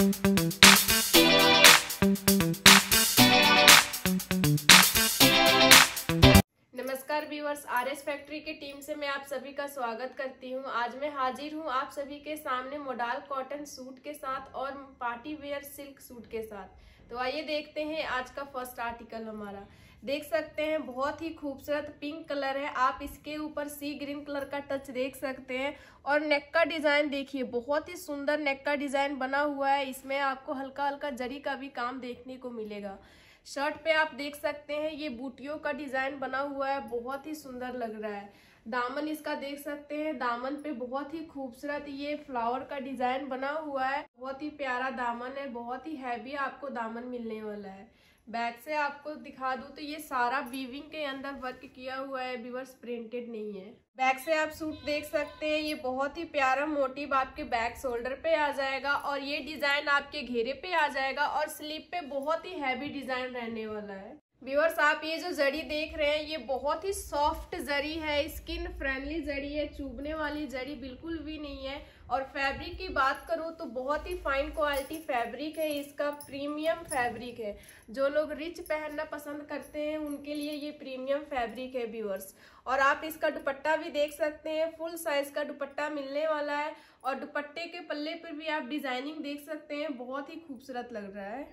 नमस्कार viewers, RS factory की team से मैं आप सभी का स्वागत करती हूं। आज मैं हाजिर हूं आप सभी के सामने मॉडल कॉटन सूट के साथ और पार्टी वेयर सिल्क सूट के साथ। तो आइए देखते हैं आज का फर्स्ट आर्टिकल हमारा। देख सकते हैं बहुत ही खूबसूरत पिंक कलर है, आप इसके ऊपर सी ग्रीन कलर का टच देख सकते हैं। और नेक का डिजाइन देखिए, बहुत ही सुंदर नेक का डिजाइन बना हुआ है। इसमें आपको हल्का हल्का जरी का भी काम देखने को मिलेगा। शर्ट पे आप देख सकते हैं ये बूटियों का डिजाइन बना हुआ है, बहुत ही सुंदर लग रहा है। दामन इसका देख सकते हैं, दामन पे बहुत ही खूबसूरत ये फ्लावर का डिजाइन बना हुआ है। बहुत ही प्यारा दामन है, बहुत ही हैवी आपको दामन मिलने वाला है। बैक से आपको दिखा दूं तो ये सारा वीविंग के अंदर वर्क किया हुआ है, व्यूअर्स प्रिंटेड नहीं है। बैक से आप सूट देख सकते हैं, ये बहुत ही प्यारा मोटिव आपके बैक शोल्डर पे आ जाएगा और ये डिजाइन आपके घेरे पे आ जाएगा और स्लीव पे बहुत ही हैवी डिजाइन रहने वाला है। व्यूअर्स आप ये जो जड़ी देख रहे हैं ये बहुत ही सॉफ्ट जड़ी है, स्किन फ्रेंडली जड़ी है, चुभने वाली जड़ी बिल्कुल भी नहीं है। और फैब्रिक की बात करूँ तो बहुत ही फाइन क्वालिटी फैब्रिक है, इसका प्रीमियम फैब्रिक है। जो लोग रिच पहनना पसंद करते हैं उनके लिए ये प्रीमियम फैब्रिक है व्यूअर्स। और आप इसका दुपट्टा भी देख सकते हैं, फुल साइज का दुपट्टा मिलने वाला है। और दुपट्टे के पल्ले पर भी आप डिजाइनिंग देख सकते हैं, बहुत ही खूबसूरत लग रहा है।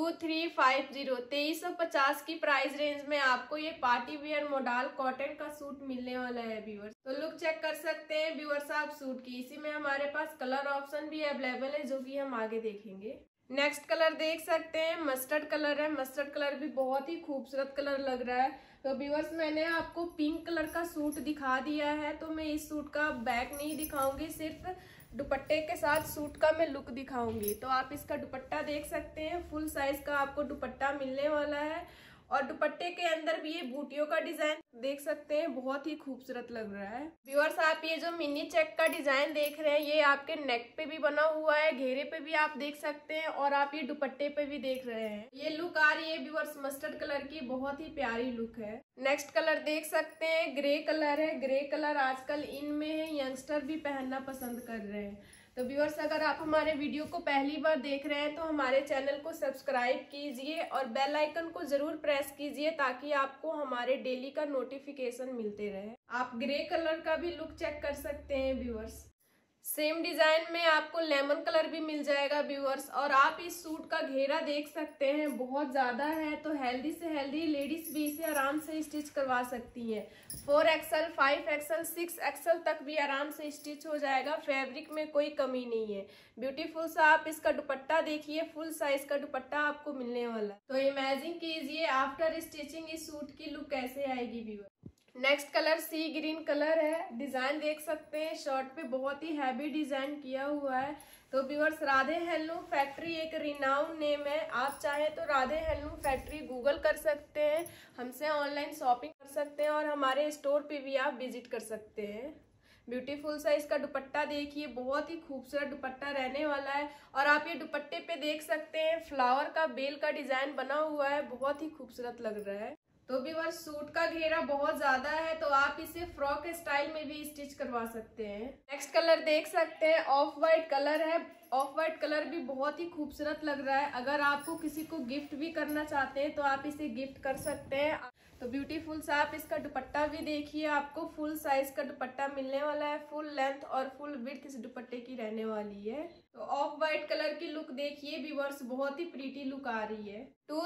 2350 की प्राइस रेंज में आपको ये पार्टी वेयर मॉडल कॉटन का सूट मिलने वाला है व्यूअर्स। तो लुक चेक कर सकते हैं व्यूअर्स आप सूट की। इसी में हमारे पास कलर ऑप्शन भी अवेलेबल है जो कि हम आगे देखेंगे। नेक्स्ट कलर देख सकते हैं, मस्टर्ड कलर है। मस्टर्ड कलर भी बहुत ही खूबसूरत कलर लग रहा है। तो व्यूअर्स मैंने आपको पिंक कलर का सूट दिखा दिया है, तो मैं इस सूट का बैक नहीं दिखाऊंगी, सिर्फ दुपट्टे के साथ सूट का मैं लुक दिखाऊंगी। तो आप इसका दुपट्टा देख सकते हैं, फुल साइज का आपको दुपट्टा मिलने वाला है। और दुपट्टे के अंदर भी ये बूटियों का डिजाइन देख सकते हैं, बहुत ही खूबसूरत लग रहा है। व्यूअर्स आप ये जो मिनी चेक का डिजाइन देख रहे हैं ये आपके नेक पे भी बना हुआ है, घेरे पे भी आप देख सकते हैं और आप ये दुपट्टे पे भी देख रहे हैं। ये लुक आ रही है व्यूअर्स मस्टर्ड कलर की, बहुत ही प्यारी लुक है। नेक्स्ट कलर देख सकते हैं, ग्रे कलर है। ग्रे कलर आजकल इन में है, यंगस्टर भी पहनना पसंद कर रहे हैं। तो व्यूअर्स अगर आप हमारे वीडियो को पहली बार देख रहे हैं तो हमारे चैनल को सब्सक्राइब कीजिए और बेल आइकन को जरूर प्रेस कीजिए ताकि आपको हमारे डेली का नोटिफिकेशन मिलते रहे। आप ग्रे कलर का भी लुक चेक कर सकते हैं व्यूअर्स। सेम डिजाइन में आपको लेमन कलर भी मिल जाएगा व्यूअर्स। और आप इस सूट का घेरा देख सकते हैं, बहुत ज्यादा है, तो हेल्दी से हेल्दी लेडीज भी इसे आराम से स्टिच करवा सकती हैं। 4XL, 5XL, 6XL तक भी आराम से स्टिच हो जाएगा, फैब्रिक में कोई कमी नहीं है। ब्यूटीफुल सा आप इसका दुपट्टा देखिए, फुल साइज का दुपट्टा आपको मिलने वाला है। तो इमेजिन कीजिए आफ्टर स्टिचिंग इस सूट की लुक कैसे आएगी viewer. Next colour sea green colour है। डिजाइन देख सकते हैं, शर्ट पे बहुत ही हैवी डिजाइन किया हुआ है। तो व्यूअर्स राधे हैंडलूम फैक्ट्री एक रिनाउंड नेम है, आप चाहे तो राधे हैंडलूम फैक्ट्री गूगल कर सकते हैं, हमसे ऑनलाइन शॉपिंग कर सकते हैं और हमारे स्टोर पे भी आप विजिट कर सकते हैं। ब्यूटीफुल सा इसका दुपट्टा देखिए, बहुत ही खूबसूरत दुपट्टा रहने वाला है। और आप ये दुपट्टे पे देख सकते हैं फ्लावर का बेल का डिजाइन बना हुआ है, बहुत ही खूबसूरत लग रहा है। तो व्यूअर्स सूट का घेरा बहुत ज्यादा है, तो आप इसे फ्रॉक स्टाइल में भी स्टिच करवा सकते हैं। नेक्स्ट कलर देख सकते हैं, ऑफ वाइट कलर है। ऑफ वाइट कलर भी बहुत ही खूबसूरत लग रहा है। अगर आपको किसी को गिफ्ट भी करना चाहते हैं तो आप इसे गिफ्ट कर सकते हैं। तो ब्यूटीफुल सा आप इसका दुपट्टा भी देखिए, आपको फुल साइज का दुपट्टा मिलने वाला है, फुल लेंथ और फुल विड्थ इस दुपट्टे की रहने वाली है। तो ऑफ वाइट कलर की लुक देखिए व्यूअर्स, बहुत ही प्रीटी लुक आ रही है।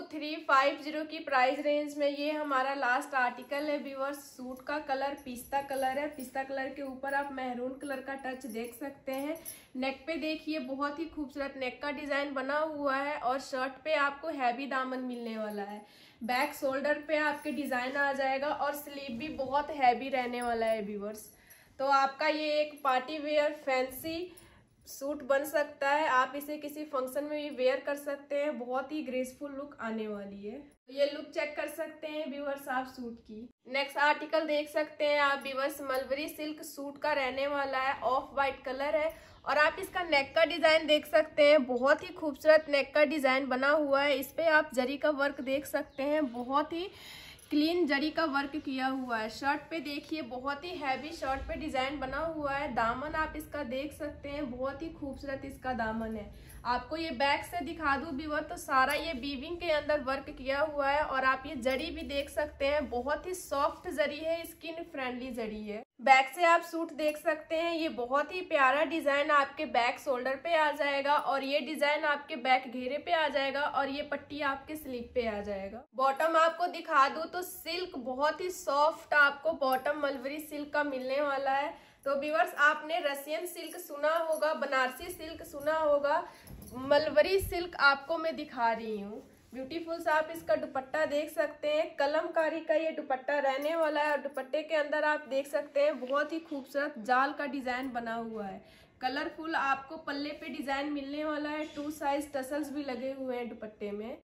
2350 की प्राइस रेंज में ये हमारा लास्ट आर्टिकल है व्यूअर्स। सूट का कलर पिस्ता कलर है, पिस्ता कलर के ऊपर आप मैरून कलर का टच देख सकते हैं। नेक पे देखिए बहुत ही खूबसूरत नेक का डिजाइन बना हुआ है और शर्ट पे आपको हैवी दामन मिलने वाला है। बैक शोल्डर पे आपके डिजाइन आ जाएगा और स्लीव भी बहुत हैवी रहने वाला है व्यूअर्स। तो आपका ये एक पार्टी वेयर फैंसी सूट बन सकता है, आप इसे किसी फंक्शन में भी वेयर कर सकते हैं, बहुत ही ग्रेसफुल लुक आने वाली है। ये लुक चेक कर सकते हैं व्यूअर्स आप सूट की। नेक्स्ट आर्टिकल देख सकते हैं आप व्यूअर्स, मलबरी सिल्क सूट का रहने वाला है, ऑफ वाइट कलर है। और आप इसका नेक का डिजाइन देख सकते हैं, बहुत ही खूबसूरत नेक का डिजाइन बना हुआ है। इस पे आप जरी का वर्क देख सकते हैं, बहुत ही क्लीन जरी का वर्क किया हुआ है। शर्ट पे देखिए बहुत ही हैवी शर्ट पे डिजाइन बना हुआ है। दामन आप इसका देख सकते हैं, बहुत ही खूबसूरत इसका दामन है। आपको ये बैक से दिखा दूं व्यूअर तो सारा ये वीविंग के अंदर वर्क किया हुआ है। और आप ये जरी भी देख सकते हैं, बहुत ही सॉफ्ट जरी है, स्किन फ्रेंडली जरी है। बैक से आप सूट देख सकते हैं, ये बहुत ही प्यारा डिजाइन आपके बैक शोल्डर पे आ जाएगा और ये डिजाइन आपके बैक घेरे पे आ जाएगा और ये पट्टी आपके स्लीव पे आ जाएगा। बॉटम आपको दिखा दूं तो सिल्क बहुत ही सॉफ्ट आपको बॉटम मलबरी सिल्क का मिलने वाला है। तो व्यूअर्स आपने रशियन सिल्क सुना होगा, बनारसी सिल्क सुना होगा, मलबरी सिल्क आपको मैं दिखा रही हूँ। ब्यूटीफुल सा आप इसका दुपट्टा देख सकते हैं, कलमकारी का ये दुपट्टा रहने वाला है। और दुपट्टे के अंदर आप देख सकते हैं बहुत ही खूबसूरत जाल का डिजाइन बना हुआ है। कलरफुल आपको पल्ले पे डिजाइन मिलने वाला है। 2 साइज टसल्स भी लगे हुए हैं दुपट्टे में।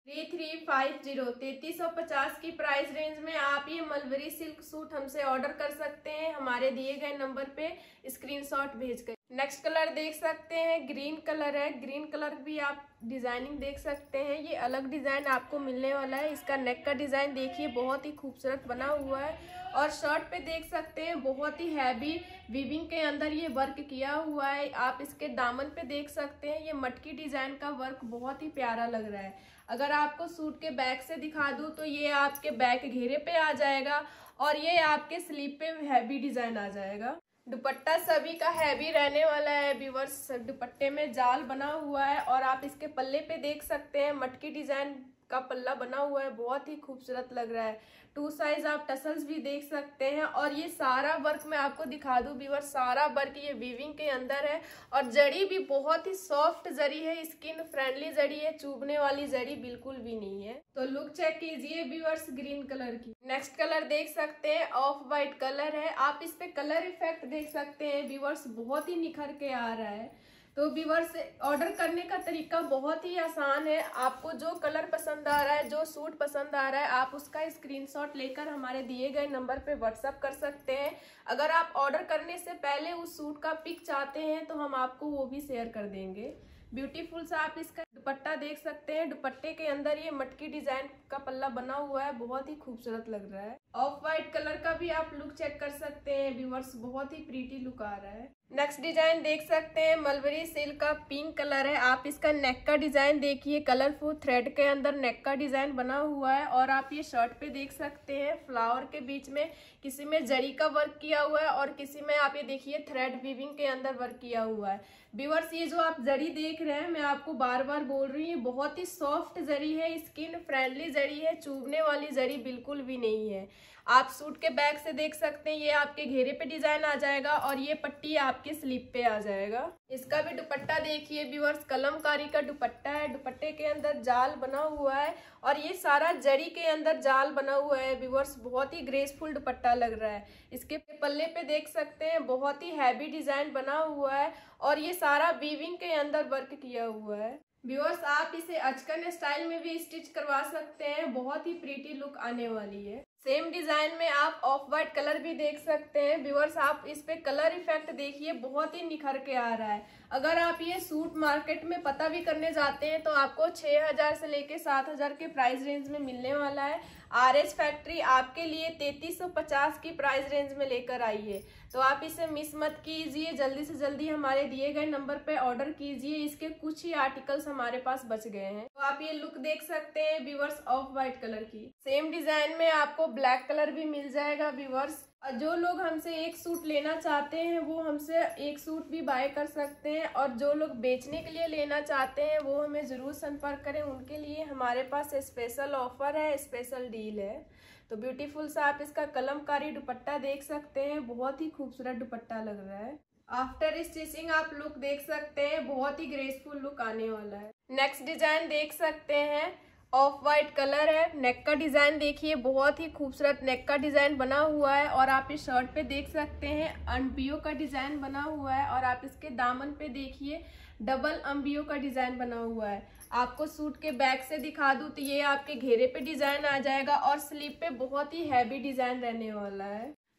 3350 3350 की प्राइस रेंज में आप ये मलबरी सिल्क सूट हमसे ऑर्डर कर सकते हैं, हमारे दिए गए नंबर पे स्क्रीनशॉट भेजकर। नेक्स्ट कलर देख सकते हैं, ग्रीन कलर है। ग्रीन कलर भी आप डिजाइनिंग देख सकते हैं, ये अलग डिजाइन आपको मिलने वाला है। इसका नेक का डिजाइन देखिए बहुत ही खूबसूरत बना हुआ है। और शर्ट पे देख सकते हैं बहुत ही हैवी वीविंग के अंदर ये वर्क किया हुआ है। आप इसके दामन पे देख सकते हैं, ये मटकी डिजाइन का वर्क बहुत ही प्यारा लग रहा है। अगर आपको सूट के बैक से दिखा दूं तो ये आपके बैक घेरे पे आ जाएगा और ये आपके स्लीव पे हैवी डिजाइन आ जाएगा। दुपट्टा सभी का हैवी रहने वाला है व्यूअर्स। दुपट्टे में जाल बना हुआ है और आप इसके पल्ले पे देख सकते हैं मटकी डिजाइन का पल्ला बना हुआ है, बहुत ही खूबसूरत लग रहा है। 2 साइज आप टसल्स भी देख सकते हैं। और ये सारा वर्क मैं आपको दिखा दूं व्यूअर्स, सारा वर्क ये वीविंग के अंदर है। और जड़ी भी बहुत ही सॉफ्ट जड़ी है, स्किन फ्रेंडली जड़ी है, चुभने वाली जड़ी बिल्कुल भी नहीं है। तो लुक चेक कीजिए व्यूअर्स ग्रीन कलर की। नेक्स्ट कलर देख सकते हैं, ऑफ वाइट कलर है। आप इस पे कलर इफेक्ट देख सकते हैं व्यूअर्स, बहुत ही निखर के आ रहा है। तो व्यूअर्स ऑर्डर करने का तरीका बहुत ही आसान है। आपको जो कलर पसंद आ रहा है, जो सूट पसंद आ रहा है, आप उसका स्क्रीनशॉट लेकर हमारे दिए गए नंबर पे व्हाट्सएप कर सकते हैं। अगर आप ऑर्डर करने से पहले उस सूट का पिक चाहते हैं तो हम आपको वो भी शेयर कर देंगे। ब्यूटीफुल सा आप इसका दुपट्टा देख सकते हैं, दुपट्टे के अंदर ये मटकी डिजाइन का पल्ला बना हुआ है, बहुत ही खूबसूरत लग रहा है। ऑफ वाइट कलर का भी आप लुक चेक कर सकते हैं व्यूअर्स, बहुत ही प्रीटी लुक आ रहा है। नेक्स्ट डिजाइन देख सकते हैं, मलबरी सिल्क का पिंक कलर है। आप इसका नेक का डिजाइन देखिए, कलरफुल थ्रेड के अंदर नेक का डिजाइन बना हुआ है। और आप ये शर्ट पे देख सकते हैं फ्लावर के बीच में किसी में जरी का वर्क किया हुआ है और किसी में आप ये देखिए थ्रेड वीविंग के अंदर वर्क किया हुआ है। व्यूअर्स ये जो आप जरी देख रहे हैं, मैं आपको बार बार बोल रही हूँ, बहुत ही सॉफ्ट जरी है, स्किन फ्रेंडली जरी है, चुभने वाली जरी बिल्कुल भी नहीं है। आप सूट के बैक से देख सकते हैं, ये आपके घेरे पे डिजाइन आ जाएगा और ये पट्टी आपके स्लीव पे आ जाएगा। इसका भी दुपट्टा देखिए व्यूअर्स, कलमकारी का दुपट्टा है। दुपट्टे के अंदर जाल बना हुआ है और ये सारा जरी के अंदर जाल बना हुआ है व्यूअर्स, बहुत ही ग्रेसफुल दुपट्टा लग रहा है। इसके पल्ले पे देख सकते हैं बहुत ही हैवी डिजाइन बना हुआ है और ये सारा वीविंग के अंदर वर्क किया हुआ है। व्यूअर्स आप इसे अचकन स्टाइल में भी स्टिच करवा सकते हैं, बहुत ही प्रीटी लुक आने वाली है। सेम डिजाइन में आप ऑफ वाइट कलर भी देख सकते हैं व्यूअर्स, आप इस पे कलर इफेक्ट देखिए, बहुत ही निखर के आ रहा है। अगर आप ये सूट मार्केट में पता भी करने जाते हैं तो आपको 6000 से लेके 7000 के प्राइस रेंज में मिलने वाला है। RH फैक्ट्री आपके लिए 3350 की प्राइस रेंज में लेकर आई है। तो आप इसे मिस मत कीजिए, जल्दी से जल्दी हमारे दिए गए नंबर पे ऑर्डर कीजिए। इसके कुछ ही आर्टिकल्स हमारे पास बच गए हैं। तो आप ये लुक देख सकते हैं व्यूअर्स ऑफ वाइट कलर की। सेम डिजाइन में आपको ब्लैक कलर भी मिल जाएगा व्यूअर्स। जो लोग हमसे एक सूट लेना चाहते हैं वो हमसे एक सूट भी बाय कर सकते हैं और जो लोग बेचने के लिए लेना चाहते हैं वो हमें ज़रूर संपर्क करें। उनके लिए हमारे पास स्पेशल ऑफर है, स्पेशल डील है। तो ब्यूटीफुल सा आप इसका कलमकारी दुपट्टा देख सकते हैं, बहुत ही खूबसूरत दुपट्टा लग रहा है। आफ्टर स्टिचिंग आप लुक देख सकते हैं, बहुत ही ग्रेसफुल लुक आने वाला है। नेक्स्ट डिजाइन देख सकते हैं, ऑफ वाइट कलर है। नेक का डिजाइन देखिए, बहुत ही खूबसूरत नेक का डिजाइन बना हुआ है और आप इस शर्ट पे देख सकते हैं अम्बियो का डिजाइन बना हुआ है और आप इसके दामन पे देखिए डबल अम्बियो का डिजाइन बना हुआ है। आपको सूट के बैक से दिखा दूं तो ये आपके घेरे पे डिजाइन आ जाएगा और स्लीव पे बहुत ही हैवी डिजाइन रहने वाला है।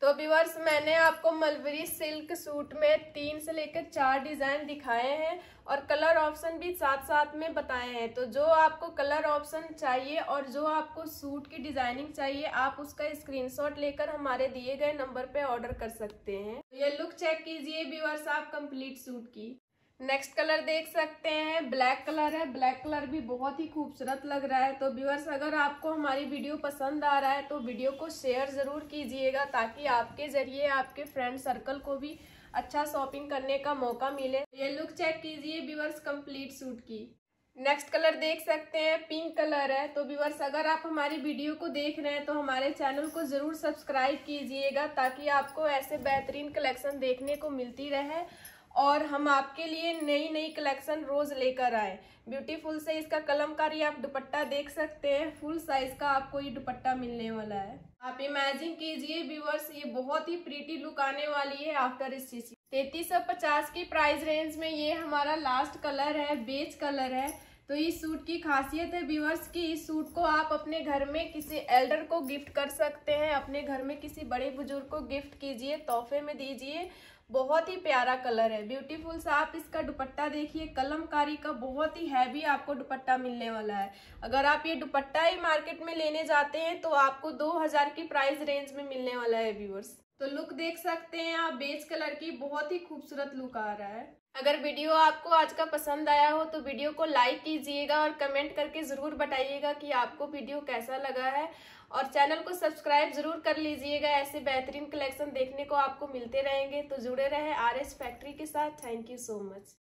तो व्यूअर्स, मैंने आपको मलबरी सिल्क सूट में 3 से लेकर 4 डिजाइन दिखाए हैं और कलर ऑप्शन भी साथ साथ में बताए हैं। तो जो आपको कलर ऑप्शन चाहिए और जो आपको सूट की डिजाइनिंग चाहिए, आप उसका स्क्रीनशॉट लेकर हमारे दिए गए नंबर पे ऑर्डर कर सकते हैं। ये लुक चेक कीजिए व्यूअर्स आप कंप्लीट सूट की। नेक्स्ट कलर देख सकते हैं, ब्लैक कलर है। ब्लैक कलर भी बहुत ही खूबसूरत लग रहा है। तो व्यूअर्स, अगर आपको हमारी वीडियो पसंद आ रहा है तो वीडियो को शेयर ज़रूर कीजिएगा, ताकि आपके ज़रिए आपके फ्रेंड सर्कल को भी अच्छा शॉपिंग करने का मौका मिले। ये लुक चेक कीजिए व्यूअर्स कंप्लीट सूट की। नेक्स्ट कलर देख सकते हैं, पिंक कलर है। तो व्यूअर्स, अगर आप हमारी वीडियो को देख रहे हैं तो हमारे चैनल को ज़रूर सब्सक्राइब कीजिएगा, ताकि आपको ऐसे बेहतरीन कलेक्शन देखने को मिलती रहे और हम आपके लिए नई नई कलेक्शन रोज लेकर आए। ब्यूटीफुल से इसका कलमकारी आप दुपट्टा देख सकते हैं, फुल साइज का आपको ये दुपट्टा मिलने वाला है। आप इमेजिन कीजिए व्यूअर्स, ये बहुत ही प्रीटी लुक आने वाली है आफ्टर स्टिचिंग। 3350 की प्राइस रेंज में ये हमारा लास्ट कलर है, बेज कलर है। तो इस सूट की खासियत है व्यूअर्स कि इस सूट को आप अपने घर में किसी एल्डर को गिफ्ट कर सकते हैं, अपने घर में किसी बड़े बुजुर्ग को गिफ्ट कीजिए, तोहफे में दीजिए। बहुत ही प्यारा कलर है, ब्यूटीफुल सा। आप इसका दुपट्टा देखिए, कलमकारी का बहुत ही हैवी आपको दुपट्टा मिलने वाला है। अगर आप ये दुपट्टा ही मार्केट में लेने जाते हैं तो आपको 2000 की प्राइस रेंज में मिलने वाला है व्यूअर्स। तो लुक देख सकते हैं आप, बेज कलर की बहुत ही खूबसूरत लुक आ रहा है। अगर वीडियो आपको आज का पसंद आया हो तो वीडियो को लाइक कीजिएगा और कमेंट करके ज़रूर बताइएगा कि आपको वीडियो कैसा लगा है, और चैनल को सब्सक्राइब जरूर कर लीजिएगा। ऐसे बेहतरीन कलेक्शन देखने को आपको मिलते रहेंगे। तो जुड़े रहे RS फैक्ट्री के साथ। Thank you so much.